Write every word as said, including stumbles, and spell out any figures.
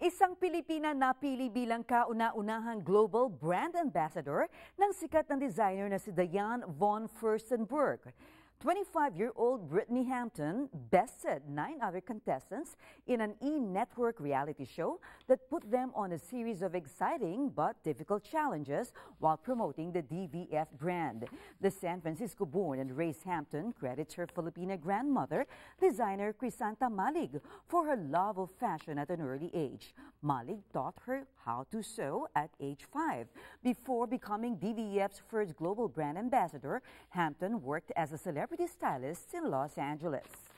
Isang Pilipina napili bilang kauna-unahang global brand ambassador ng sikat na designer na si Diane von Furstenberg. twenty-five-year-old Brittany Hampton bested nine other contestants in an e-network reality show that put them on a series of exciting but difficult challenges while promoting the D V F brand. The San Francisco-born and raised Hampton credits her Filipina grandmother, designer Crisanta Malig, for her love of fashion at an early age. Malig taught her how to sew at age five. Before becoming D V F's first global brand ambassador, Hampton worked as a celebrity stylist in Los Angeles.